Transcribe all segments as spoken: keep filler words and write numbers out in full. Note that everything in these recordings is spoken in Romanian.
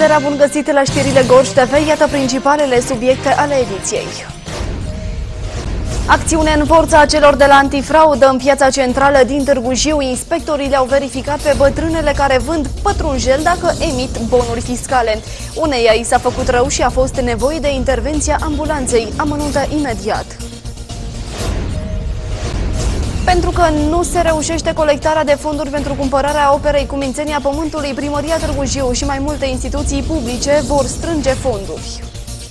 seara, bun găsit la știrile Gorj T V, iată principalele subiecte ale ediției. Acțiune în forța celor de la antifraudă în piața centrală din Târgu Jiu. Inspectorii le-au verificat pe bătrânele care vând pătrunjel dacă emit bonuri fiscale. Uneia i s-a făcut rău și a fost nevoie de intervenția ambulanței. Amănuntă imediat. Pentru că nu se reușește colectarea de fonduri pentru cumpărarea operei Cumințenia Pământului, Primăria Târgu Jiu și mai multe instituții publice vor strânge fonduri.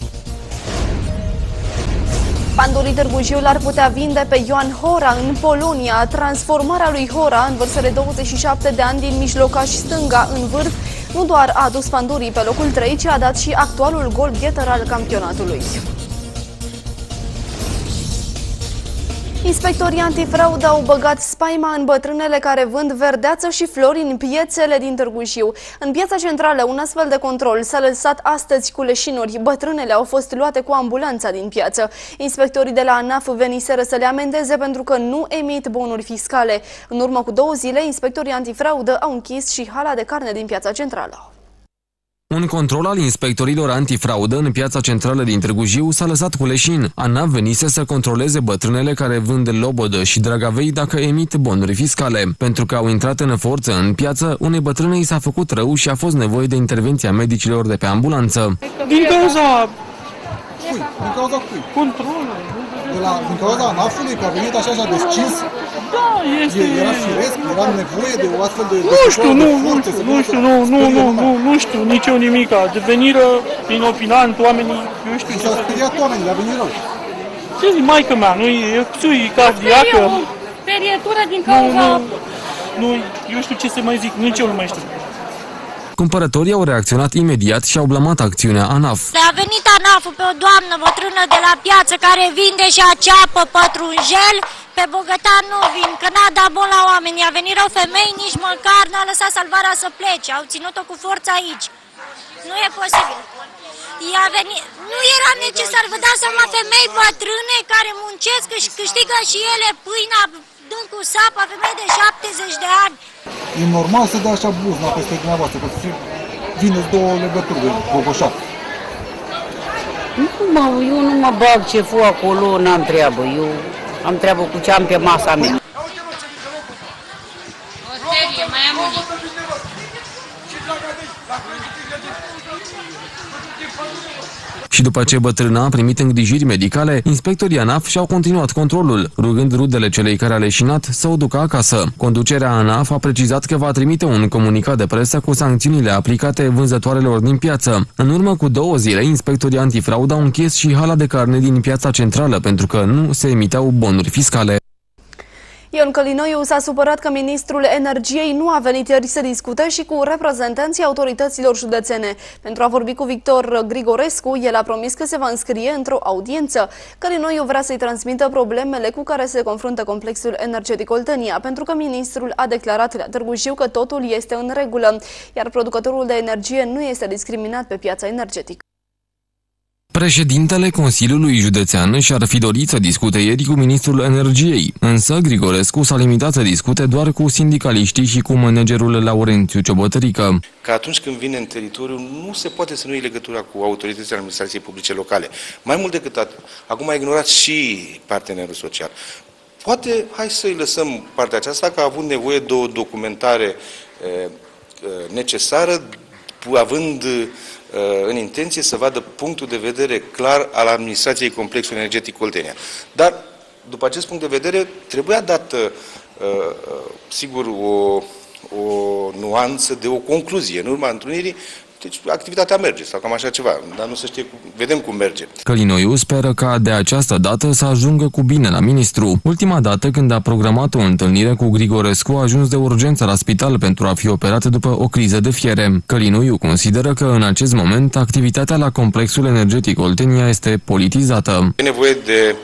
Pandurii Târgu Jiu l-ar putea vinde pe Ioan Hora în Polonia. Transformarea lui Hora, în vârstă de douăzeci și șapte de ani, din mijlocaș stânga în vârf, nu doar a adus pandurii pe locul trei, ci a dat și actualul goalgetter al campionatului. Inspectorii antifraudă au băgat spaima în bătrânele care vând verdeață și flori în piețele din Târgu Jiu. În piața centrală, un astfel de control s-a lăsat astăzi cu leșinuri. Bătrânele au fost luate cu ambulanța din piață. Inspectorii de la ANAF veniseră să le amendeze pentru că nu emit bonuri fiscale. În urmă cu două zile, inspectorii antifraudă au închis și hala de carne din piața centrală. Un control al inspectorilor antifraudă în piața centrală din Târgu Jiu s-a lăsat cu leșin. ANAF venise să controleze bătrânele care vând lobodă și dragavei dacă emit bonuri fiscale. Pentru că au intrat în forță în piață, unei bătrâne i s-a făcut rău și a fost nevoie de intervenția medicilor de pe ambulanță. Din cauza... Cui? Din cauza cui? Controlul. De la, din cauza ANAF-ului, că a venit așa și a descins? Da, este... Era firesc? Era nevoie de o astfel de... Nu știu, nu, nu știu, nu știu, nu, nu, nu, nu, nu știu, nici eu nimica. Deveniră inopinant oamenii, eu știu ce... S-au speriat oamenii, le-a venit rău. Ce zi, maică mea, nu e psui cardiacă? Perietură din cauza... Nu, nu, eu știu ce să mai zic, nici eu nu mai știu. Cumpărătorii au reacționat imediat și au blamat acțiunea ANAF. A venit ANAF-ul pe o doamnă bătrână de la piață care vinde și aceapă pătrunjel, pe bogătan nu vin, că n-a dat bun la oameni. A venit rău femei, nici măcar n-a lăsat salvarea să plece, au ținut-o cu forță aici. Nu e posibil. Ea venit... Nu era necesar, vă dați seama, femei bătrâne care muncesc și câștigă și ele pâinea dând cu sapa, femei de șaptezeci de ani. E normal să dea așa buzna peste dumneavoastră, că să vineți două legături de bogoșat. Nu mă, eu nu mă bag ce fu acolo, n-am treabă. Eu am treabă cu ce am pe masa mea. O serie, mai am unii. Și după ce bătrâna a primit îngrijiri medicale, inspectorii ANAF și-au continuat controlul, rugând rudele celei care a leșinat să o ducă acasă. Conducerea ANAF a precizat că va trimite un comunicat de presă cu sancțiunile aplicate vânzătoarelor din piață. În urmă cu două zile, inspectorii antifraudă au închis și hala de carne din piața centrală pentru că nu se emiteau bonuri fiscale. Ion Călinoiu s-a supărat că ministrul energiei nu a venit ieri să discute și cu reprezentanții autorităților județene. Pentru a vorbi cu Victor Grigorescu, el a promis că se va înscrie într-o audiență. Călinoiu vrea să-i transmită problemele cu care se confruntă complexul energetic Oltenia, pentru că ministrul a declarat la Târgu Jiu că totul este în regulă, iar producătorul de energie nu este discriminat pe piața energetică. Președintele Consiliului Județean și-ar fi dorit să discute ieri cu ministrul energiei, însă Grigorescu s-a limitat să discute doar cu sindicaliștii și cu managerul Laurențiu Ciobotărică. Că atunci când vine în teritoriu, nu se poate să nu iei legătura cu autoritățile administrației publice locale. Mai mult decât atât, acum a ignorat și partenerul social. Poate, hai să-i lăsăm partea aceasta, că a avut nevoie de o documentare e, necesară, având în intenție să vadă punctul de vedere clar al administrației complexului energetic Oltenia. Dar, după acest punct de vedere, trebuia dată, sigur, o, o nuanță de o concluzie în urma întrunirii. Deci activitatea merge, sau cam așa ceva, dar nu se știe, vedem cum merge. Călinoiu speră ca de această dată să ajungă cu bine la ministru. Ultima dată când a programat o întâlnire cu Grigorescu a ajuns de urgență la spital pentru a fi operat după o criză de fiere. Călinoiu consideră că în acest moment activitatea la complexul energetic Oltenia este politizată. E nevoie de,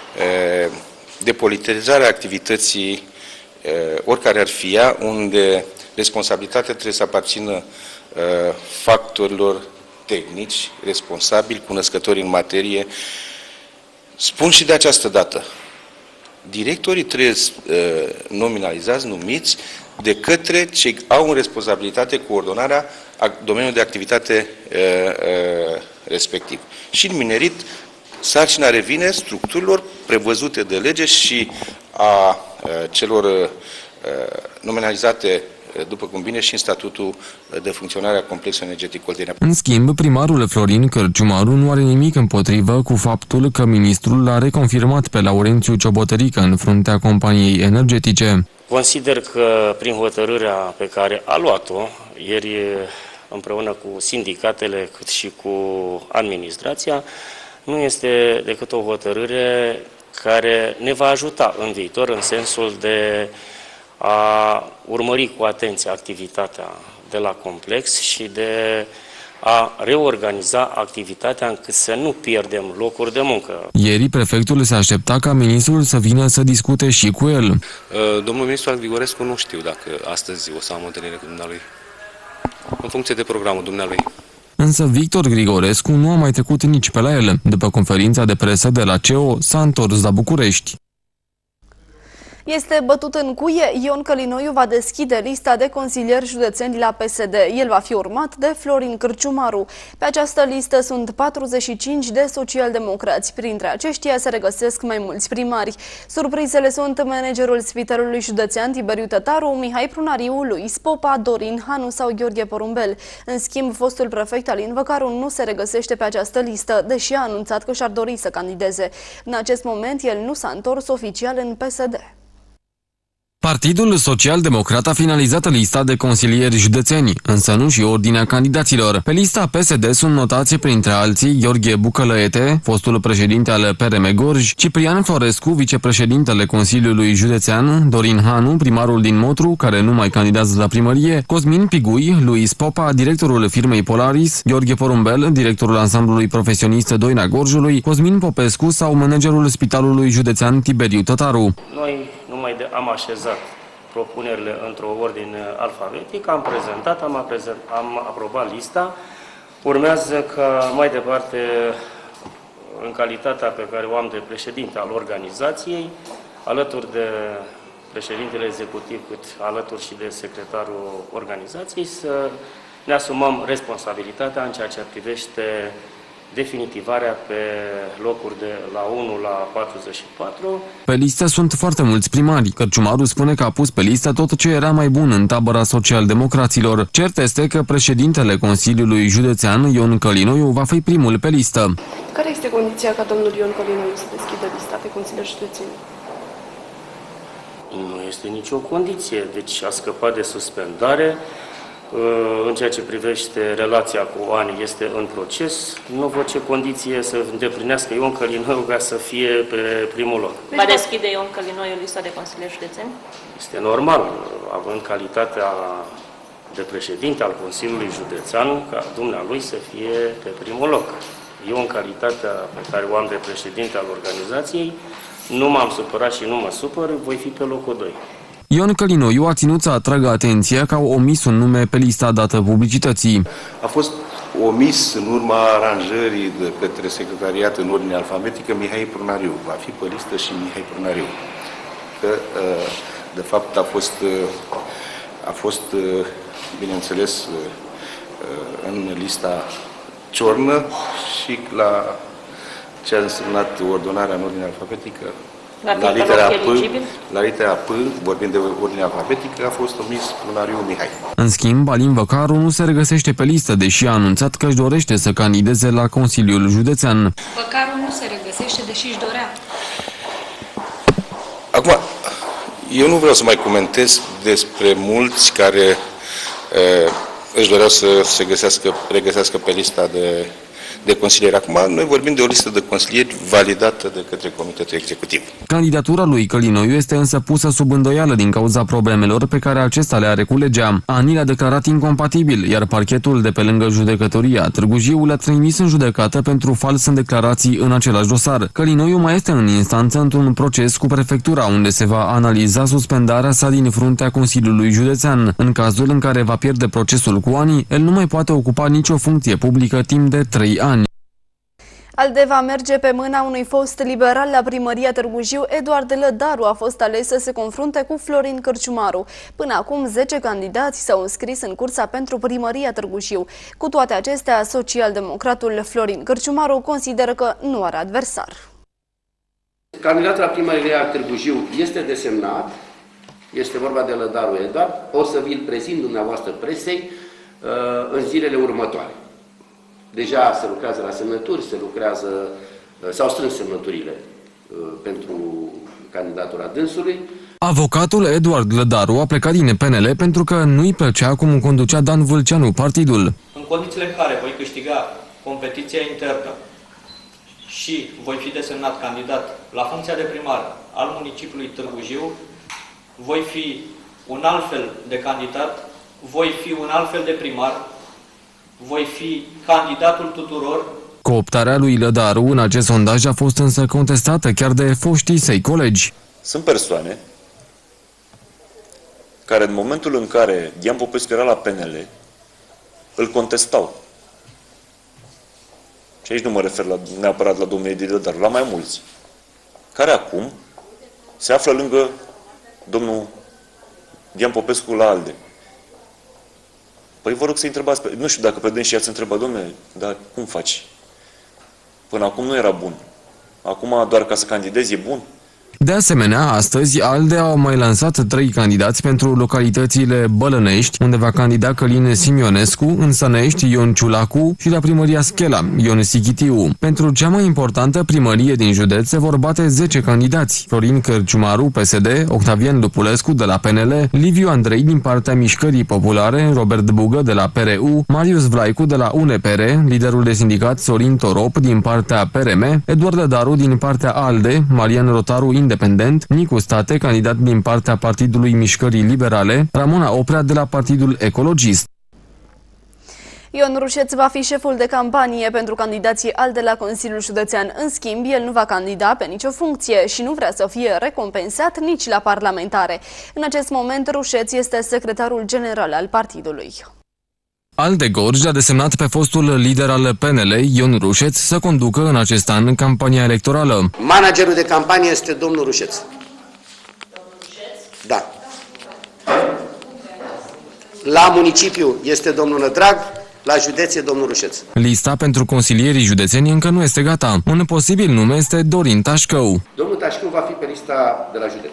de politizarea activității, oricare ar fi ea, unde responsabilitatea trebuie să aparțină factorilor tehnici, responsabili, cunoscători în materie. Spun și de această dată, directorii trebuie nominalizați, numiți de către cei au în responsabilitate coordonarea domeniul de activitate respectiv. Și în minerit, sarcina revine structurilor prevăzute de lege și a celor nominalizate, după cum bine, și în statutul de funcționare a complexului energetic Oltenia. În schimb, primarul Florin Cărciumaru nu are nimic împotrivă cu faptul că ministrul l-a reconfirmat pe Laurențiu Ciobotărică în fruntea companiei energetice. Consider că prin hotărârea pe care a luat-o ieri împreună cu sindicatele cât și cu administrația, nu este decât o hotărâre care ne va ajuta în viitor în sensul de a urmări cu atenție activitatea de la complex și de a reorganiza activitatea încât să nu pierdem locuri de muncă. Ieri, prefectul se aștepta ca ministrul să vină să discute și cu el. Domnul ministru Grigorescu nu știu dacă astăzi o să am o întâlnire cu dumnealui, în funcție de programul dumnealui. Însă Victor Grigorescu nu a mai trecut nici pe la el. După conferința de presă de la C E O, s-a întors la București. Este bătut în cuie, Ion Călinoiu va deschide lista de consilieri județeni la P S D. El va fi urmat de Florin Cărciumaru. Pe această listă sunt patruzeci și cinci de socialdemocrați. Printre aceștia se regăsesc mai mulți primari. Surprizele sunt managerul Spitalului Județean Tiberiu Tătaru, Mihai Prunariu, Luis Popa, Dorin Hanu sau Gheorghe Porumbel. În schimb, fostul prefect Alin Văcaru nu se regăsește pe această listă, deși a anunțat că și-ar dori să candideze. În acest moment, el nu s-a întors oficial în P S D. Partidul Social-Democrat a finalizat lista de consilieri județeni, însă nu și ordinea candidaților. Pe lista P S D sunt notați printre alții Gheorghe Bucălăete, fostul președinte al P R M Gorj, Ciprian Florescu, vicepreședintele Consiliului Județean, Dorin Hanu, primarul din Motru, care nu mai candidează la primărie, Cosmin Pigui, Luis Popa, directorul firmei Polaris, Gheorghe Porumbel, directorul ansamblului profesionist Doina Gorjului, Cosmin Popescu sau managerul Spitalului Județean Tiberiu Tătaru. Noi numai de am așezat propunerile într-o ordine alfabetică, am prezentat, am, aprezent, am aprobat lista. Urmează ca mai departe, în calitatea pe care o am de președinte al organizației, alături de președintele executiv, cât alături și de secretarul organizației, să ne asumăm responsabilitatea în ceea ce privește definitivarea pe locuri de la unu la patruzeci și patru. Pe listă sunt foarte mulți primari. Cărciumaru spune că a pus pe listă tot ce era mai bun în tabăra social-democraților. Cert este că președintele Consiliului Județean, Ion Călinoiu, va fi primul pe listă. Care este condiția ca domnul Ion Călinoiu să deschidă lista de consilieri județeni? Nu este nicio condiție, deci a scăpat de suspendare. În ceea ce privește relația cu ani este în proces. Nu văd ce condiție să îndeplinească Ion Călinoiu ca să fie pe primul loc. Va deschide Ion Călinoiu lista de consilieri județeni? Este normal, având calitatea de președinte al Consiliului Județean, ca dumnealui să fie pe primul loc. Eu, în calitatea pe care o am de președinte al organizației, nu m-am supărat și nu mă supăr, voi fi pe locul doi. Ion Călinoiu a ținut să atragă atenția că au omis un nume pe lista dată publicității. A fost omis în urma aranjării de către secretariat în ordine alfabetică Mihai Prunariu. Va fi pe listă și Mihai Prunariu. Că, de fapt, a fost, a fost bineînțeles, în lista ciornă și la ce a însemnat ordonarea în ordine alfabetică. La litera, P, la litera P, vorbind de ordine alfabetică, a fost omis Prunariu Mihai. În schimb, Alin Văcaru nu se regăsește pe listă, deși a anunțat că își dorește să candideze la Consiliul Județean. Văcaru nu se regăsește, deși își dorea. Acum, eu nu vreau să mai comentez despre mulți care uh, își doreau să se găsească, regăsească pe lista de de consilieri. Acum, noi vorbim de o listă de consilieri validată de către Comitetul Executiv. Candidatura lui Călinoiu este însă pusă sub îndoială din cauza problemelor pe care acesta le are cu legea. Ani le-a declarat incompatibil, iar parchetul de pe lângă judecătoria Târgu Jiu l-a trimis în judecată pentru fals în declarații în același dosar. Călinoiu mai este în instanță într-un proces cu prefectura, unde se va analiza suspendarea sa din fruntea Consiliului Județean. În cazul în care va pierde procesul cu Ani, el nu mai poate ocupa nicio funcție publică timp de trei ani. ALDE va merge pe mâna unui fost liberal la primăria Târgu Jiu. Eduard Lădaru a fost ales să se confrunte cu Florin Cărciumaru. Până acum, zece candidați s-au înscris în cursa pentru primăria Târgu Jiu. Cu toate acestea, social-democratul Florin Cărciumaru consideră că nu are adversar. Candidatul la primăria Târgu Jiu este desemnat, este vorba de Lădaru Eduard, o să vi-l prezint dumneavoastră presei în zilele următoare. Deja se lucrează la semnături, se lucrează, s-au strâns semnăturile pentru candidatura dânsului. Avocatul Eduard Lădaru a plecat din P N L pentru că nu-i plăcea cum conducea Dan Vâlceanu partidul. În condițiile în care voi câștiga competiția internă și voi fi desemnat candidat la funcția de primar al municipiului Târgu Jiu, voi fi un alt fel de candidat, voi fi un alt fel de primar, voi fi candidatul tuturor. Cooptarea lui Lădaru în acest sondaj a fost însă contestată chiar de foștii săi colegi. Sunt persoane care în momentul în care Dian Popescu era la P N L, îl contestau. Și aici nu mă refer la, neapărat la domnul Edi Lădaru, la mai mulți, care acum se află lângă domnul Dian Popescu la ALDE. Păi vă rog să-i întrebați, pe, nu știu dacă pe dânsi i-ați întrebat, domnule, dar cum faci? Până acum nu era bun. Acum doar ca să candidezi e bun? De asemenea, astăzi ALDE au mai lansat trei candidați pentru localitățile Bălănești, unde va candida Călin Simionescu, în Sănești Ion Ciulacu și la primăria Schela Ion Sichitiu. Pentru cea mai importantă primărie din județ se vor bate zece candidați: Florin Cărciumaru, P S D, Octavian Lupulescu de la P N L, Liviu Andrei din partea Mișcării Populare, Robert Bugă de la P R U, Marius Vlaicu de la U N P R, liderul de sindicat Sorin Torop din partea P R M, Eduard Lădaru din partea ALDE, Marian Rotaru Independent, Nicu State, candidat din partea Partidului Mișcării Liberale, Ramona Oprea de la Partidul Ecologist. Ion Rușeț va fi șeful de campanie pentru candidații ALDE la Consiliul Județean. În schimb, el nu va candida pe nicio funcție și nu vrea să fie recompensat nici la parlamentare. În acest moment, Rușeț este secretarul general al partidului. ALDE Gorj a desemnat pe fostul lider al P N L, Ion Rușeț, să conducă în acest an campania electorală. Managerul de campanie este domnul Rușeț. Da. La municipiu este domnul Nădrag, la județ e domnul Rușeț. Lista pentru consilierii județeni încă nu este gata. Un posibil nume este Dorin Tașcău. Domnul Tașcău va fi pe lista de la județ.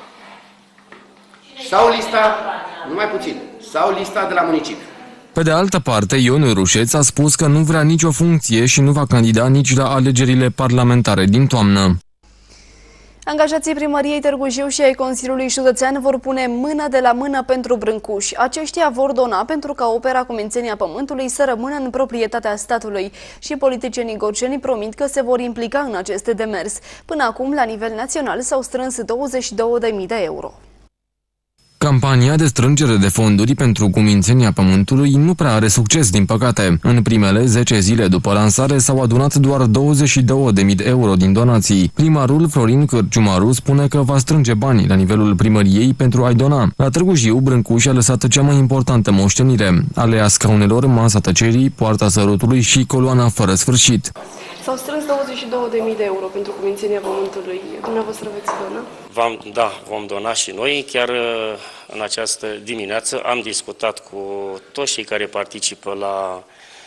Sau lista, numai puțin, sau lista de la municipiu. Pe de altă parte, Ion Rușeț a spus că nu vrea nicio funcție și nu va candida nici la alegerile parlamentare din toamnă. Angajații primăriei Târgu Jiu și ai Consiliului Județean vor pune mână de la mână pentru Brâncuși. Aceștia vor dona pentru ca opera Cumințenia Pământului să rămână în proprietatea statului și politicienii gorjeni promit că se vor implica în acest demers. Până acum, la nivel național, s-au strâns douăzeci și două de mii de euro. Campania de strângere de fonduri pentru Cumințenia Pământului nu prea are succes, din păcate. În primele zece zile după lansare s-au adunat doar douăzeci și două de mii de euro din donații. Primarul Florin Cărciumaru spune că va strânge bani la nivelul primăriei pentru a-i dona. La Târgu Jiu, Brâncuș a lăsat cea mai importantă moștenire: alea scaunelor, masa tăcerii, poarta sărutului și coloana fără sfârșit. S-au strâns douăzeci și două de mii de euro pentru Cumințenia Pământului. Dumneavoastră veți dona? Vom, da, vom dona și noi. Chiar în această dimineață am discutat cu toți cei care participă la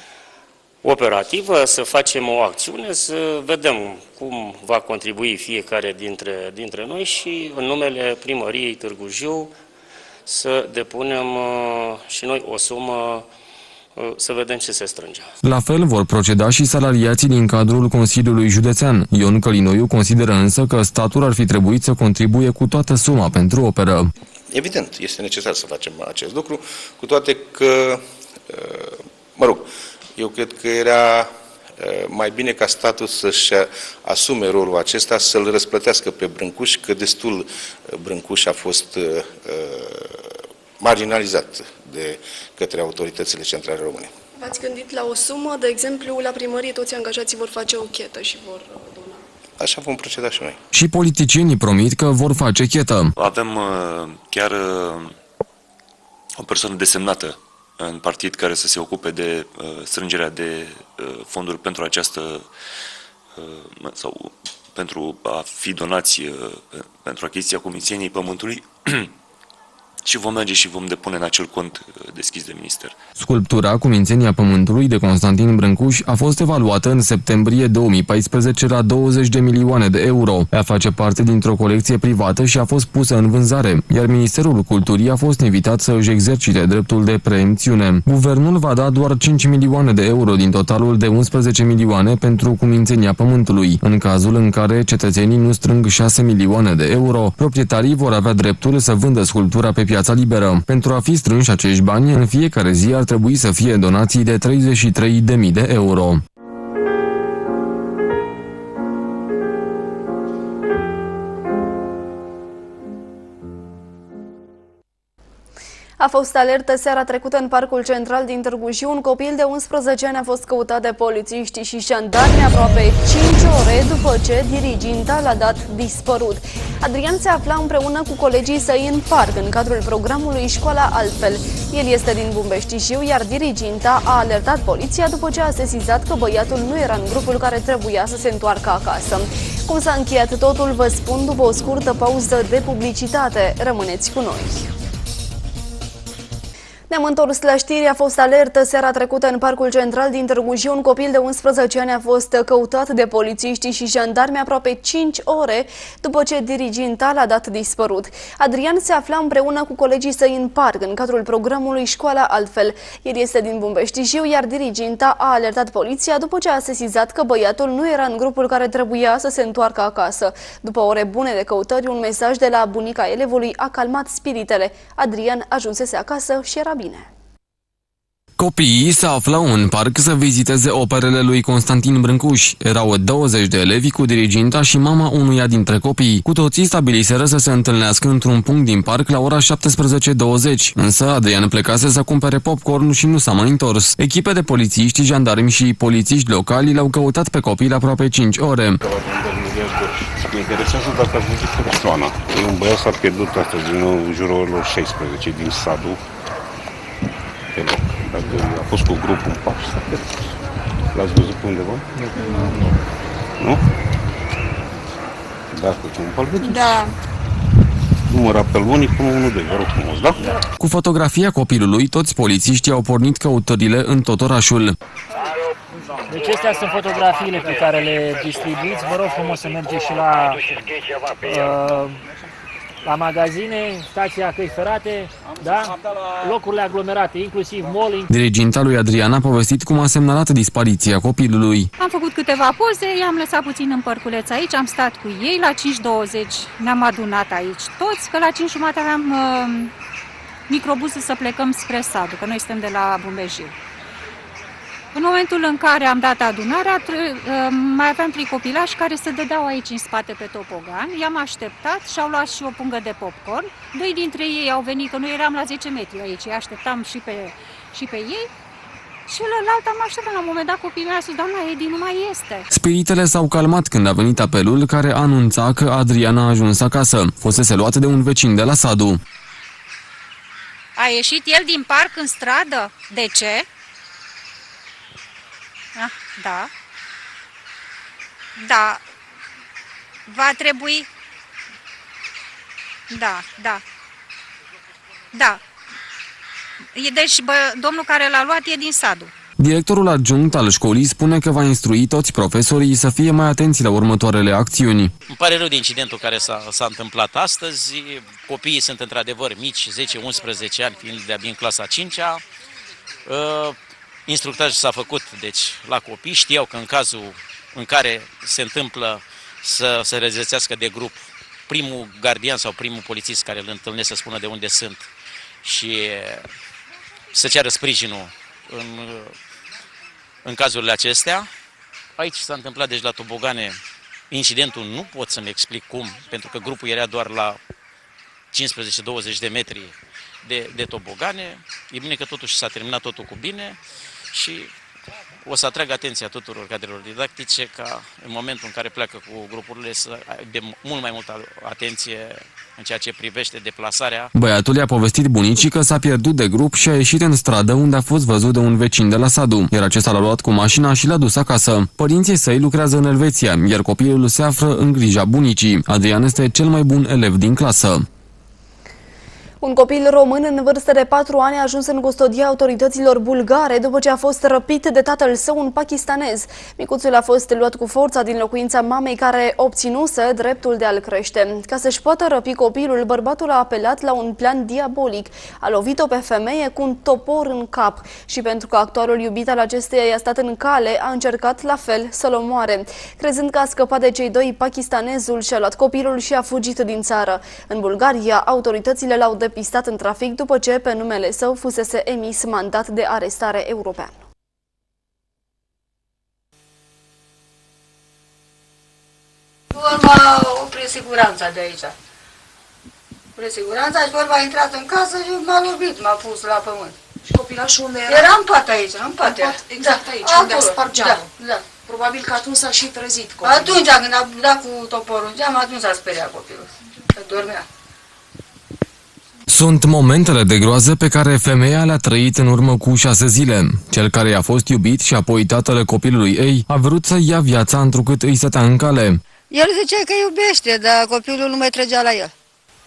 operativă să facem o acțiune, să vedem cum va contribui fiecare dintre, dintre noi și în numele primăriei Târgu Jiu să depunem și noi o sumă, să vedem ce se strânge. La fel vor proceda și salariații din cadrul Consiliului Județean. Ion Călinoiu consideră însă că statul ar fi trebuit să contribuie cu toată suma pentru operă. Evident, este necesar să facem acest lucru, cu toate că, mă rog, eu cred că era mai bine ca statul să-și asume rolul acesta, să-l răsplătească pe Brâncuș, că destul Brâncuș a fost marginalizat de către autoritățile centrale române. V-ați gândit la o sumă? De exemplu, la primărie toți angajații vor face o chetă și vor dona. Așa vom proceda și noi. Și politicienii promit că vor face chetă. Avem chiar o persoană desemnată în partid care să se ocupe de strângerea de fonduri pentru această sau pentru a fi donați pentru achiziția Cumințeniei Pământului și vom merge și vom depune în acel cont deschis de minister. Sculptura Cumințenia Pământului de Constantin Brâncuș a fost evaluată în septembrie două mii paisprezece la douăzeci de milioane de euro. Ea face parte dintr-o colecție privată și a fost pusă în vânzare, iar Ministerul Culturii a fost invitat să își exercite dreptul de preemțiune. Guvernul va da doar cinci milioane de euro din totalul de unsprezece milioane pentru Cumințenia Pământului. În cazul în care cetățenii nu strâng șase milioane de euro, proprietarii vor avea dreptul să vândă sculptura pe piața liberă. Pentru a fi strânși acești bani, în fiecare zi ar trebui să fie donații de treizeci și trei de mii de euro. A fost alertă seara trecută în Parcul Central din Târgu Jiu. Un copil de unsprezece ani a fost căutat de polițiști și jandarmi aproape cinci ore după ce diriginta l-a dat dispărut. Adrian se afla împreună cu colegii săi în parc în cadrul programului Școala Altfel. El este din Bumbești Jiu, iar diriginta a alertat poliția după ce a sesizat că băiatul nu era în grupul care trebuia să se întoarcă acasă. Cum s-a încheiat totul, vă spun după o scurtă pauză de publicitate. Rămâneți cu noi! Ne-am întors la știri. A fost alertă seara trecută în Parcul Central din Târgu Jiu. Un copil de unsprezece ani a fost căutat de polițiști și jandarmi aproape cinci ore după ce diriginta l-a dat dispărut. Adrian se afla împreună cu colegii săi în parc în cadrul programului Școala Altfel. El este din Bumbești Jiu, iar diriginta a alertat poliția după ce a sesizat că băiatul nu era în grupul care trebuia să se întoarcă acasă. După ore bune de căutări, un mesaj de la bunica elevului a calmat spiritele. Adrian ajunsese acasă și era bine. Copiii se aflau în parc să viziteze operele lui Constantin Brâncuș. Erau douăzeci de elevi cu diriginta și mama unuia dintre copii. Cu toții stabiliseră să se întâlnească într-un punct din parc la ora șaptesprezece douăzeci. Însă Adrian plecase să cumpere popcorn și nu s-a mai întors. Echipe de polițiști, jandarmi și polițiști locali l-au căutat pe copil aproape cinci ore. Mă interesează dacă ați văzut persoana. Un băiat s-a pierdut astăzi în jurul orelor șaisprezece din Sadu. Pe loc. Dacă a fost cu grupul în parc, s-a pierdut. L-ați văzut pe undeva? Nu. Nu? Da, cu un vedeți? Da. Număr apel unic unu unu doi, vă rog frumos, da? Da. Cu fotografia copilului, toți polițiștii au pornit căutările în tot orașul. Deci astea sunt fotografiile pe care le distribuiți. Vă rog frumos să mergeți și la, uh, la magazine, stația căi ferate, da? Locurile aglomerate, inclusiv mall. Diriginta lui Adrian a povestit cum a semnalat dispariția copilului. Am făcut câteva poze, i-am lăsat puțin în părculeț aici, am stat cu ei, la cinci douăzeci ne-am adunat aici toți, că la cinci jumate aveam uh, microbuzul să plecăm spre Sadu, că noi suntem de la Bumbești Jiu. În momentul în care am dat adunarea, mai aveam trei copilași care se dădeau aici în spate pe topogan. I-am așteptat și au luat și o pungă de popcorn. Doi dintre ei au venit, că noi eram la zece metri aici, îi așteptam și pe, și pe ei. Și celălalt am așteptat. La un moment dat copiii mei a spus, doamna Edi, nu mai este. Spiritele s-au calmat când a venit apelul care anunța că Adrian a ajuns acasă. Fusese luat de un vecin de la Sadu. A ieșit el din parc în stradă? De ce? Ah, da. Da. Va trebui... Da, da. Da. Deci, bă, domnul care l-a luat e din Sadu. Directorul adjunct al școlii spune că va instrui toți profesorii să fie mai atenți la următoarele acțiuni. Îmi pare rău de incidentul care s-a întâmplat astăzi. Copiii sunt într-adevăr mici, zece unsprezece ani, fiind de-abia în clasa a cincea. Uh, Instructajul s-a făcut, deci, la copii. Știau că în cazul în care se întâmplă să se răzățească de grup, primul gardian sau primul polițist care îl întâlnesc să spună de unde sunt și să ceară sprijinul în, în cazurile acestea. Aici s-a întâmplat, deci, la tobogane, incidentul nu pot să-mi explic cum, pentru că grupul era doar la cincisprezece douăzeci de metri de, de tobogane. E bine că totuși s-a terminat totul cu bine și o să atrag atenția tuturor cadrelor didactice ca în momentul în care pleacă cu grupurile să aibă mult mai multă atenție în ceea ce privește deplasarea. Băiatul i-a povestit bunicii că s-a pierdut de grup și a ieșit în stradă unde a fost văzut de un vecin de la Sadu, iar acesta l-a luat cu mașina și l-a dus acasă. Părinții săi lucrează în Elveția, iar copilul se află în grija bunicii. Adrian este cel mai bun elev din clasă. Un copil român în vârstă de patru ani a ajuns în custodia autorităților bulgare după ce a fost răpit de tatăl său, un pakistanez. Micuțul a fost luat cu forța din locuința mamei care obținuse dreptul de a-l crește. Ca să-și poată răpi copilul, bărbatul a apelat la un plan diabolic. A lovit-o pe femeie cu un topor în cap și pentru că actualul iubit al acesteia i-a stat în cale, a încercat la fel să-l omoare. Crezând că a scăpat de cei doi, pakistanezul și-a luat copilul și a fugit din țară. În Bulgaria, autoritățile l-au depistat în trafic după ce pe numele său fusese emis mandat de arestare european. Vorba opri siguranța de aici. Opri siguranța și vorba a intrat în casă și m-a lovit, m-a pus la pământ. Și copilașul unde era? Era în pat aici, în pat. În pat, exact da, aici, acolo, unde a spart geamul. Da, da. Probabil că atunci s-a și trezit copilul. Atunci când a dat cu toporul în geam, atunci s-a speriat copilul. Că dormea. Sunt momentele de groază pe care femeia le-a trăit în urmă cu șase zile. Cel care i-a fost iubit și apoi tatăl copilului ei a vrut să ia viața întrucât îi stătea în cale. El zicea că iubește, dar copilul nu mai trăgea la el.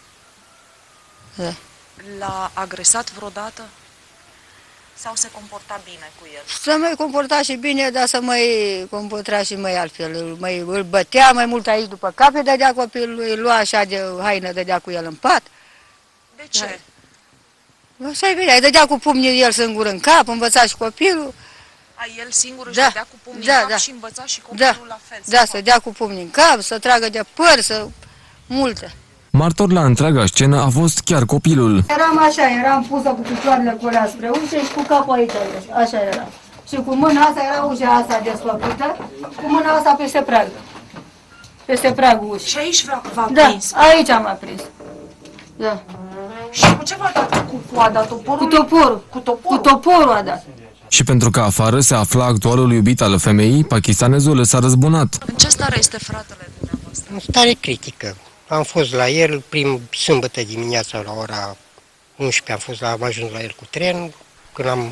Da. L-a agresat vreodată? Sau se comporta bine cu el? Să mai comporta și bine, dar să mai comporta și mai altfel. Mai, îl bătea mai mult aici după cap, îi dădea copilului, îi lua așa de haină, dădea cu el în pat. De ce? Așa-i bine, îi dădea cu pumnii el singur în cap, învăța și copilul. A, el singur își Da, dădea cu pumnii da, în cap da. și învăța și copilul Da, la fel? da, să dea cu pumnii în cap, să tragă de păr, să... multe. Martor la întreaga scenă a fost chiar copilul. Eram așa, eram pusă cu picioarele cu alea spre ușă și cu capul aici, așa era. Și cu mâna asta era ușa asta desfăcută, cu mâna asta peste prag. Peste pragul ușii. Și aici v-a Da, prins? aici am aprins. Da. Și cu ce v-a dat? Cu, cu a dat toporul? Cu toporul. Cu toporul? Cu toporul a dat. Și pentru că afară se afla actualul iubit al femeii, pakistanezul s-a răzbunat. În ce stare este fratele dumneavoastră? În stare critică. Am fost la el prim sâmbătă dimineața la ora unsprezece, am fost la, am ajuns la el cu tren, când am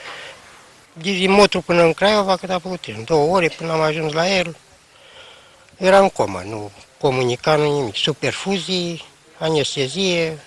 din Motru până în Craiova, cât a făcut tren, două ore până am ajuns la el, era în comă, nu comunica, nu nimic, sub perfuzii, anestezie.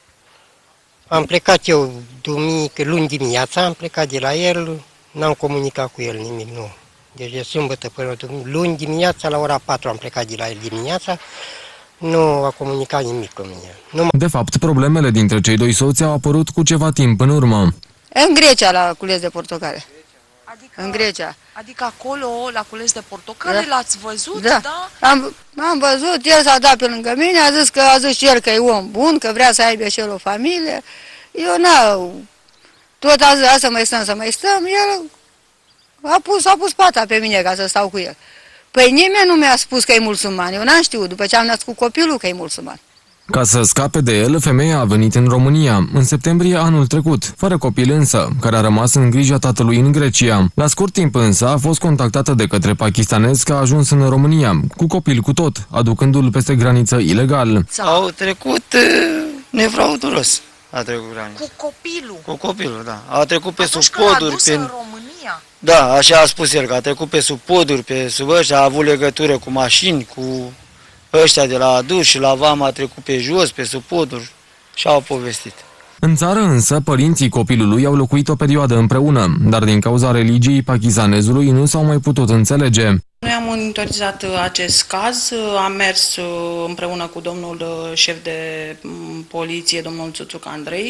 Am plecat eu duminică, luni dimineața, am plecat de la el, n-am comunicat cu el nimic, nu. Deci de sâmbătă până luni dimineața, la ora patru am plecat de la el dimineața, nu a comunicat nimic cu mine. Nu De fapt, problemele dintre cei doi soți au apărut cu ceva timp în urmă. În Grecia, la cules de portocale. Adică, în Grecia. Adică acolo, la cules de portocale, Da. l-ați văzut, Da. da? Am, am văzut, el s-a dat pe lângă mine, a zis că a zis și el că e om bun, că vrea să aibă și el o familie. Eu n-au... Tot a zis, "Hai să mai stăm, să mai stăm", el a pus, a pus pata pe mine ca să stau cu el. Păi nimeni nu mi-a spus că e musulman, eu n-am știut, după ce am născut copilul, că e musulman. Ca să scape de el, femeia a venit în România, în septembrie anul trecut, fără copil însă, care a rămas în grija tatălui în Grecia. La scurt timp însă a fost contactată de către pakistanez că a ajuns în România, cu copil cu tot, aducându-l peste graniță ilegal. Au trecut uh, nefraudulos, a trecut granița. Cu copilul? Cu copilul, da. A trecut pe Atunci sub când l-a poduri. dus Pe... în România? Da, așa a spus el, că a trecut pe sub poduri, pe sub ăștia, a avut legătură cu mașini, cu ăștia de la adus și la vama, a trecut pe jos, pe sub poduri și au povestit. În țară însă, părinții copilului au locuit o perioadă împreună, dar din cauza religiei pakistanezului nu s-au mai putut înțelege. Noi am monitorizat acest caz, am mers împreună cu domnul șef de poliție, domnul Țuțuc Andrei.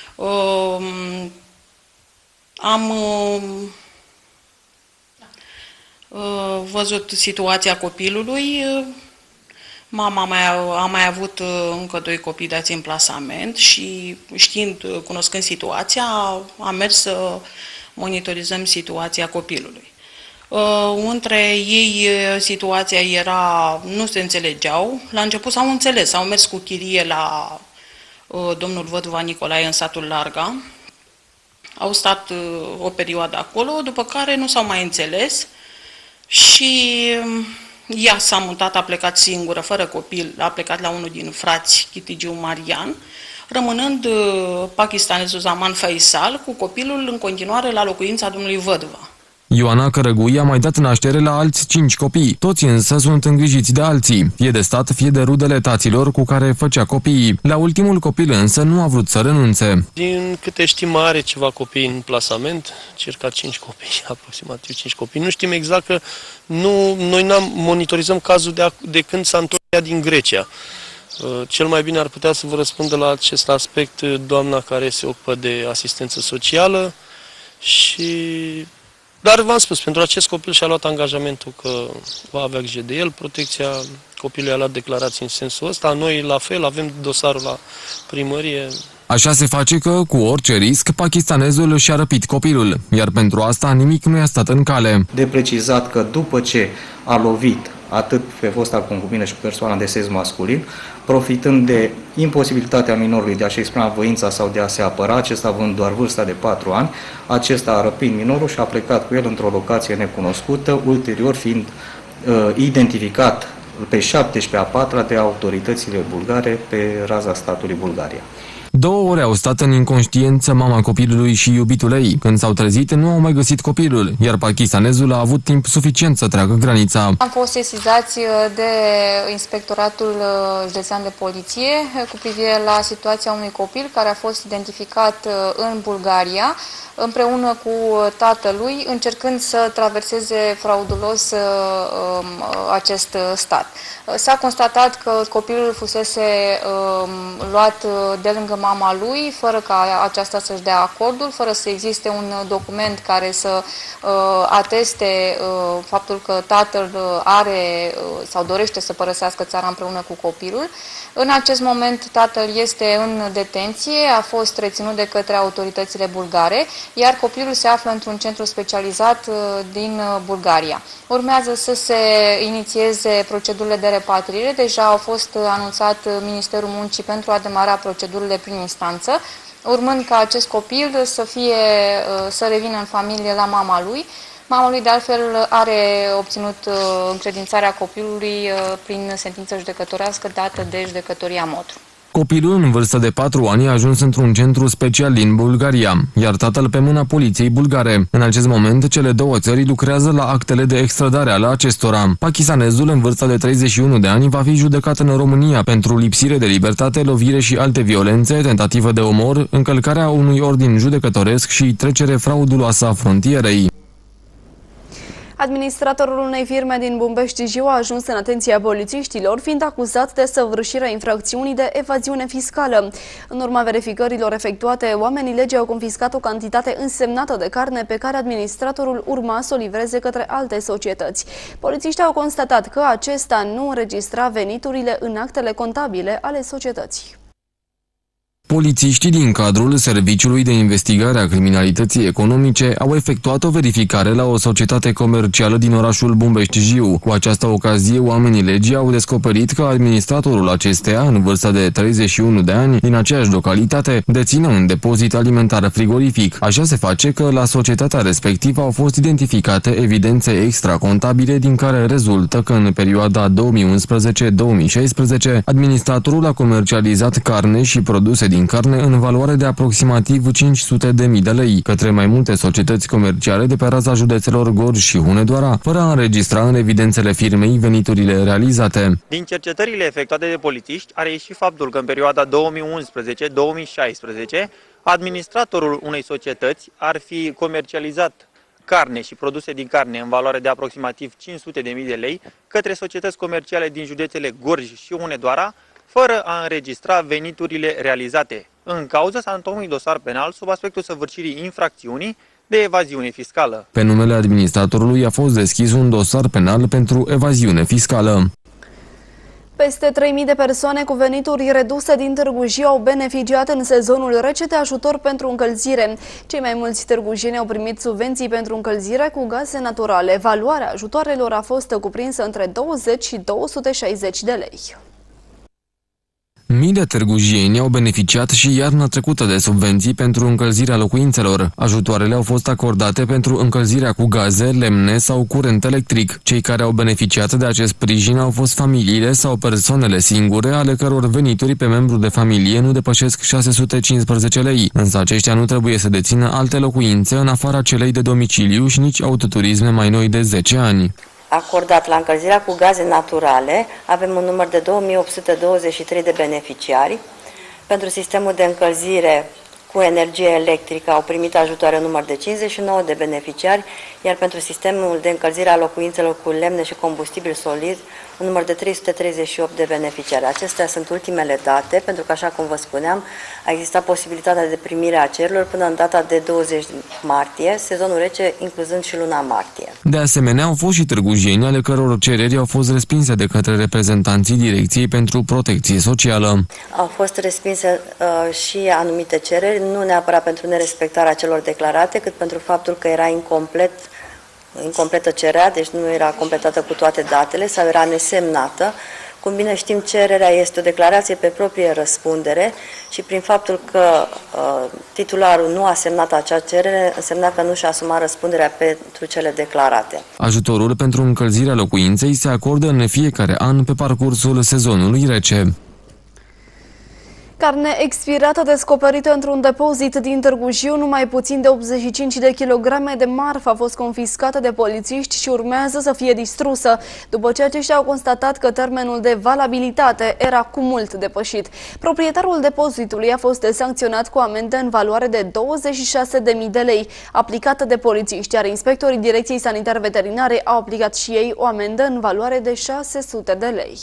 Am văzut situația copilului. Mama mai a, a mai avut încă doi copii dați în plasament și știind, cunoscând situația, am mers să monitorizăm situația copilului. Între ei situația era, nu se înțelegeau, la început s-au înțeles, au mers cu chirie la domnul Văduva Nicolae în satul Larga, Au stat o perioadă acolo, după care nu s-au mai înțeles și ea s-a mutat, a plecat singură, fără copil, a plecat la unul din frați, Chitigiu Marian, rămânând pakistanezul Zaman Faisal cu copilul în continuare la locuința domnului Vădva. Ioana Cărăgui a mai dat naștere la alți cinci copii. Toți însă sunt îngrijiți de alții, fie de stat, fie de rudele taților cu care făcea copiii. La ultimul copil însă nu a vrut să renunțe. Din câte știm, are ceva copii în plasament, circa cinci copii, aproximativ cinci copii. Nu știm exact că nu, noi n-am monitorizăm cazul de, a, de când s-a întors din Grecia. Cel mai bine ar putea să vă răspundă la acest aspect doamna care se ocupă de asistență socială și... Dar v-am spus, pentru acest copil și-a luat angajamentul că va avea grijă de el, protecția copilului a luat declarații în sensul ăsta, noi la fel avem dosarul la primărie. Așa se face că, cu orice risc, pakistanezul și-a răpit copilul, iar pentru asta nimic nu i-a stat în cale. De precizat că după ce a lovit atât pe fosta concubină și pe persoana de sex masculin, profitând de imposibilitatea minorului de a-și exprima voința sau de a se apăra, acesta având doar vârsta de patru ani, acesta a răpit minorul și a plecat cu el într-o locație necunoscută, ulterior fiind uh, identificat pe șaptesprezece a patra de autoritățile bulgare pe raza statului Bulgaria. Două ore au stat în inconștiență mama copilului și iubitul ei. Când s-au trezit, nu au mai găsit copilul, iar pakistanezul a avut timp suficient să treacă granița. Am fost sesizați de Inspectoratul Județean de Poliție cu privire la situația unui copil care a fost identificat în Bulgaria împreună cu tatălui, încercând să traverseze fraudulos acest stat. S-a constatat că copilul fusese luat de lângă mama lui, fără ca aceasta să-și dea acordul, fără să existe un document care să ateste faptul că tatăl are sau dorește să părăsească țara împreună cu copilul. În acest moment tatăl este în detenție, a fost reținut de către autoritățile bulgare, iar copilul se află într-un centru specializat din Bulgaria. Urmează să se inițieze procedurile de repatriere. Deja au fost anunțat Ministerul Muncii pentru a demara procedurile prin instanță, urmând ca acest copil să, fie, să revină în familie la mama lui. Mama lui, de altfel, are obținut încredințarea copilului prin sentință judecătorească dată de judecătoria Motru. Copilul, în vârstă de patru ani, a ajuns într-un centru special din Bulgaria, iar tatăl pe mâna poliției bulgare. În acest moment, cele două țări lucrează la actele de extradare ale acestora. Pakistanezul, în vârstă de treizeci și unu de ani, va fi judecat în România pentru lipsire de libertate, lovire și alte violențe, tentativă de omor, încălcarea unui ordin judecătoresc și trecere frauduloasă a frontierei. Administratorul unei firme din Bumbești-Jiu a ajuns în atenția polițiștilor, fiind acuzat de săvârșirea infracțiunii de evaziune fiscală. În urma verificărilor efectuate, oamenii legii au confiscat o cantitate însemnată de carne pe care administratorul urma să o livreze către alte societăți. Polițiștii au constatat că acesta nu înregistra veniturile în actele contabile ale societății. Polițiștii din cadrul Serviciului de Investigare a Criminalității Economice au efectuat o verificare la o societate comercială din orașul Bumbești-Jiu. Cu această ocazie, oamenii legii au descoperit că administratorul acesteia, în vârstă de treizeci și unu de ani, din aceeași localitate, deține un depozit alimentar frigorific. Așa se face că la societatea respectivă au fost identificate evidențe extracontabile din care rezultă că în perioada două mii unsprezece două mii șaisprezece administratorul a comercializat carne și produse din carne în valoare de aproximativ cinci sute de mii de lei către mai multe societăți comerciale de pe raza județelor Gorj și Hunedoara, fără a înregistra în evidențele firmei veniturile realizate. Din cercetările efectuate de polițiști a reieșit faptul că în perioada două mii unsprezece două mii șaisprezece administratorul unei societăți ar fi comercializat carne și produse din carne în valoare de aproximativ cinci sute de mii de lei către societăți comerciale din județele Gorj și Hunedoara, fără a înregistra veniturile realizate. În cauză s-a întocmit dosar penal sub aspectul săvârșirii infracțiunii de evaziune fiscală. Pe numele administratorului a fost deschis un dosar penal pentru evaziune fiscală. Peste trei mii de persoane cu venituri reduse din Târgu Jiu au beneficiat în sezonul rece de ajutor pentru încălzire. Cei mai mulți târgujieni au primit subvenții pentru încălzire cu gaze naturale. Valoarea ajutoarelor a fost cuprinsă între douăzeci și două sute șaizeci de lei. Mii de târgujieni au beneficiat și iarna trecută de subvenții pentru încălzirea locuințelor. Ajutoarele au fost acordate pentru încălzirea cu gaze, lemne sau curent electric. Cei care au beneficiat de acest sprijin au fost familiile sau persoanele singure, ale căror venituri pe membru de familie nu depășesc șase sute cincisprezece lei, însă aceștia nu trebuie să dețină alte locuințe în afara celei de domiciliu și nici autoturisme mai noi de zece ani. Acordat la încălzirea cu gaze naturale, avem un număr de două mii opt sute douăzeci și trei de beneficiari. Pentru sistemul de încălzire cu energie electrică au primit ajutoare număr de cincizeci și nouă de beneficiari, iar pentru sistemul de încălzire a locuințelor cu lemne și combustibil solid, un număr de trei sute treizeci și opt de beneficiari. Acestea sunt ultimele date, pentru că, așa cum vă spuneam, a existat posibilitatea de primire a cererilor până în data de douăzeci martie, sezonul rece incluzând și luna martie. De asemenea, au fost și târgujieni ale căror cereri au fost respinse de către reprezentanții Direcției pentru Protecție Socială. Au fost respinse uh, și anumite cereri, nu neapărat pentru nerespectarea celor declarate, cât pentru faptul că era incomplet incompletă cererea, deci nu era completată cu toate datele sau era nesemnată. Cum bine știm, cererea este o declarație pe proprie răspundere și prin faptul că uh, titularul nu a semnat acea cerere, însemna că nu și-a asumat răspunderea pentru cele declarate. Ajutorul pentru încălzirea locuinței se acordă în fiecare an pe parcursul sezonului rece. Carne expirată descoperită într-un depozit din Târgu Jiu, numai puțin de optzeci și cinci de kilograme de marfă a fost confiscată de polițiști și urmează să fie distrusă, după ce aceștia au constatat că termenul de valabilitate era cu mult depășit. Proprietarul depozitului a fost sancționat cu amendă în valoare de douăzeci și șase de mii de lei, aplicată de polițiști, iar inspectorii Direcției Sanitar-Veterinare au aplicat și ei o amendă în valoare de șase sute de lei.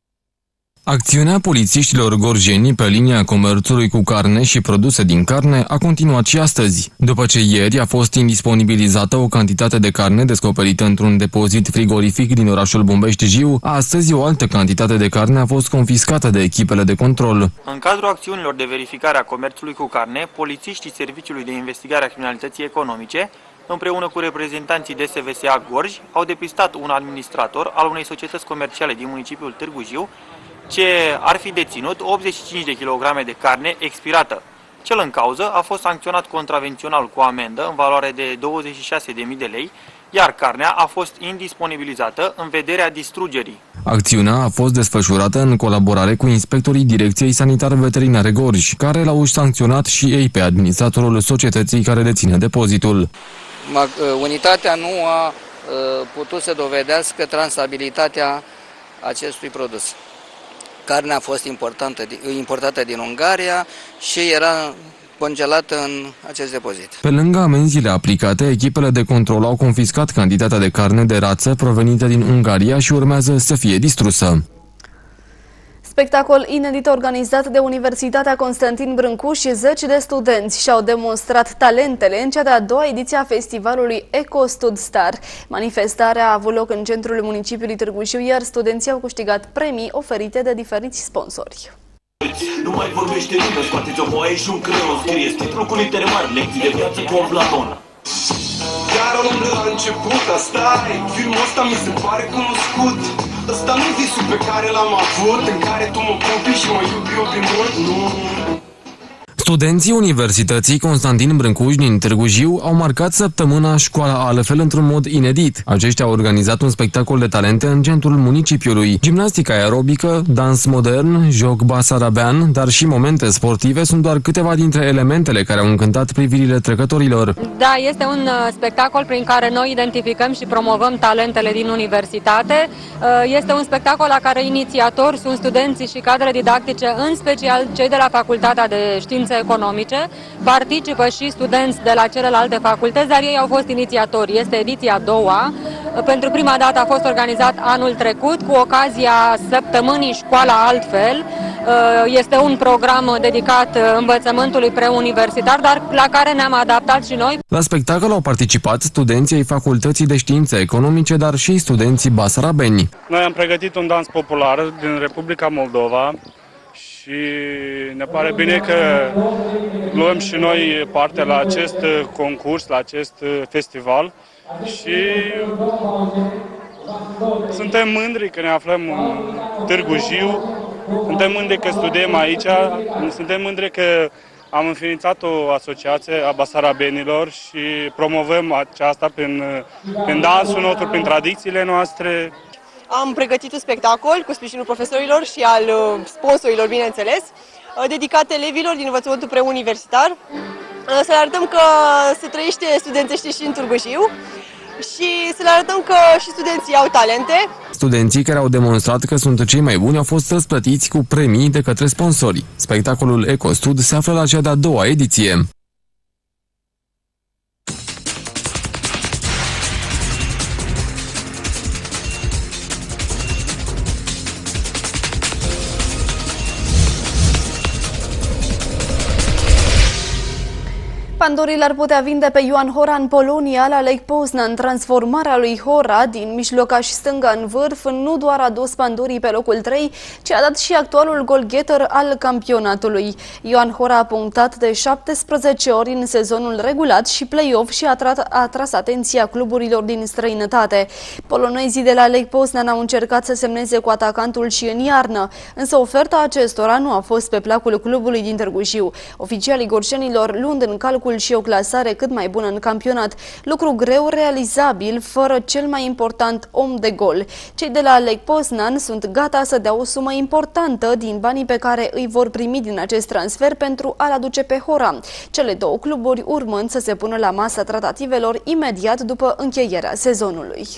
Acțiunea polițiștilor gorjeni pe linia comerțului cu carne și produse din carne a continuat și astăzi. După ce ieri a fost indisponibilizată o cantitate de carne descoperită într-un depozit frigorific din orașul Bumbești-Jiu, astăzi o altă cantitate de carne a fost confiscată de echipele de control. În cadrul acțiunilor de verificare a comerțului cu carne, polițiștii Serviciului de Investigare a Criminalității Economice, împreună cu reprezentanții D S V S A Gorj, au depistat un administrator al unei societăți comerciale din municipiul Târgu Jiu, ce ar fi deținut optzeci și cinci de kilograme de carne expirată. Cel în cauză a fost sancționat contravențional cu amendă în valoare de douăzeci și șase de mii de lei, iar carnea a fost indisponibilizată în vederea distrugerii. Acțiunea a fost desfășurată în colaborare cu inspectorii Direcției Sanitar-Veterinare Gorj, care l-au sancționat și ei pe administratorul societății care deține depozitul. Unitatea nu a putut să dovedească transabilitatea acestui produs. Carnea a fost importată din Ungaria și era congelată în acest depozit. Pe lângă amenziile aplicate, echipele de control au confiscat cantitatea de carne de rață provenită din Ungaria și urmează să fie distrusă. Spectacol inedit organizat de Universitatea Constantin Brâncu și zeci de studenți și-au demonstrat talentele în cea de-a doua ediție a festivalului EcoStud Star. Manifestarea a avut loc în centrul municipiului Târgu Jiu, iar studenții au câștigat premii oferite de diferiți sponsori. Nu mai vorbește nimeni, scoateți o foaie și un creion, scrieți titlul cu litere mari, lecții de viață cu Platon. Iar omul la început, asta e, filmul ăsta mi se pare cunoscut. Ăsta nu-i visul pe care l-am avut, în care tu mă pupi și mă iubi eu prin mult, nu. Studenții Universității Constantin Brâncuș din Târgu Jiu au marcat săptămâna Școala Altfel într-un mod inedit. Aceștia au organizat un spectacol de talente în centrul municipiului. Gimnastică aerobică, dans modern, joc basarabean, dar și momente sportive sunt doar câteva dintre elementele care au încântat privirile trecătorilor. Da, este un spectacol prin care noi identificăm și promovăm talentele din universitate. Este un spectacol la care inițiatori sunt studenții și cadre didactice, în special cei de la Facultatea de Științe Economice, participă și studenți de la celelalte facultăți, dar ei au fost inițiatori. Este ediția a doua. Pentru prima dată a fost organizat anul trecut cu ocazia săptămânii Școala Altfel. Este un program dedicat învățământului preuniversitar, dar la care ne-am adaptat și noi. La spectacol au participat studenții ai Facultății de Științe Economice, dar și studenții basarabeni. Noi am pregătit un dans popular din Republica Moldova și ne pare bine că luăm și noi parte la acest concurs, la acest festival și suntem mândri că ne aflăm în Târgu Jiu, Suntem mândri că studiem aici, suntem mândri că am înființat o asociație a basarabenilor și promovăm aceasta prin, prin dansul nostru, prin tradițiile noastre. Am pregătit un spectacol cu sprijinul profesorilor și al sponsorilor, bineînțeles, dedicat elevilor din învățământul preuniversitar. Să le arătăm că se trăiește studențește și în Târgu Jiu și să le arătăm că și studenții au talente. Studenții care au demonstrat că sunt cei mai buni au fost răsplătiți cu premii de către sponsori. Spectacolul EcoStud se află la cea de-a doua ediție. Pandorii l-ar putea vinde pe Ioan Hora în Polonia, la Lech Poznan. Transformarea lui Hora din mijlocaș stânga în vârf nu doar a dus Pandorii pe locul trei, ci a dat și actualul goalgetter al campionatului. Ioan Hora a punctat de șaptesprezece ori în sezonul regulat și play-off și a, a tras atenția cluburilor din străinătate. Polonezii de la Lech Poznan au încercat să semneze cu atacantul și în iarnă, însă oferta acestora nu a fost pe placul clubului din Târgu Jiu. Oficialii gorjenilor luând în calcul și o clasare cât mai bună în campionat, lucru greu realizabil fără cel mai important om de gol. Cei de la Lech Poznan sunt gata să dea o sumă importantă din banii pe care îi vor primi din acest transfer pentru a-l aduce pe Hora. Cele două cluburi urmând să se pună la masa tratativelor imediat după încheierea sezonului.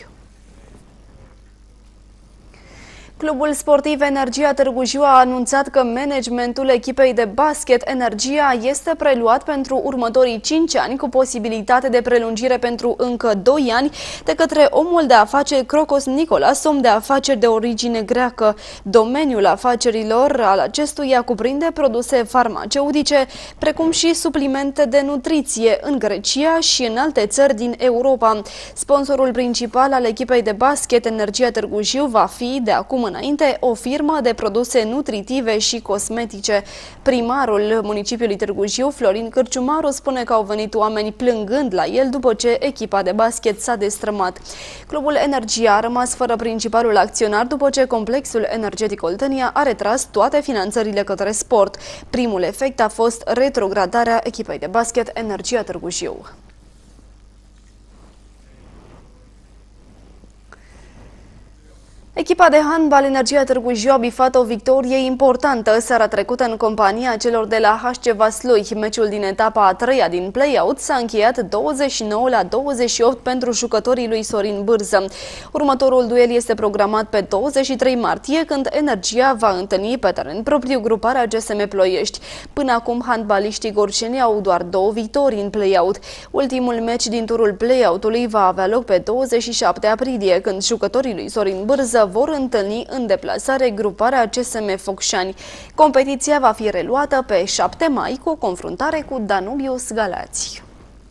Clubul sportiv Energia Târgu Jiu a anunțat că managementul echipei de basket Energia este preluat pentru următorii cinci ani, cu posibilitate de prelungire pentru încă doi ani de către omul de afaceri Crocos Nicolas, om de afaceri de origine greacă. Domeniul afacerilor al acestuia cuprinde produse farmaceutice, precum și suplimente de nutriție în Grecia și în alte țări din Europa. Sponsorul principal al echipei de basket Energia Târgu Jiu va fi, de acum înainte, o firmă de produse nutritive și cosmetice. Primarul municipiului Târgu Jiu, Florin Cârciumaru, spune că au venit oameni plângând la el după ce echipa de basket s-a destrămat. Clubul Energia a rămas fără principalul acționar după ce complexul energetic Oltenia a retras toate finanțările către sport. Primul efect a fost retrogradarea echipei de basket Energia Târgu Jiu. Echipa de handbal Energia Târgu Jiu a bifat o victorie importantă seara trecută în compania celor de la H C Vaslui. Meciul din etapa a treia din play-out s-a încheiat douăzeci și nouă la douăzeci și opt pentru jucătorii lui Sorin Bârză. Următorul duel este programat pe douăzeci și trei martie, când Energia va întâlni pe teren propriu gruparea G S M Ploiești. Până acum, handbaliștii gorjeni au doar două victorii în play-out. Ultimul meci din turul play-out-ului va avea loc pe douăzeci și șapte aprilie, când jucătorii lui Sorin Bârză vor întâlni în deplasare gruparea C S M Focșani. Competiția va fi reluată pe șapte mai cu o confruntare cu Danubius Galați.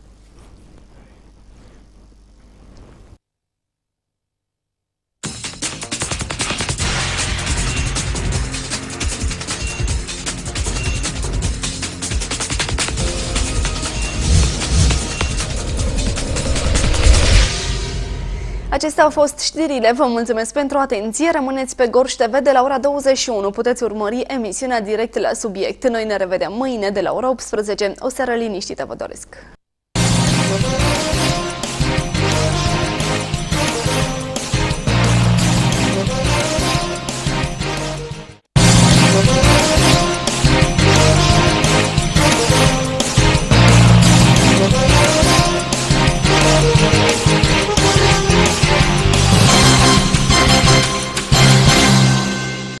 Acestea au fost știrile. Vă mulțumesc pentru atenție. Rămâneți pe Gorj T V de la ora douăzeci și unu. Puteți urmări emisiunea direct la subiect. Noi ne revedem mâine de la ora optsprezece. O seară liniștită vă doresc.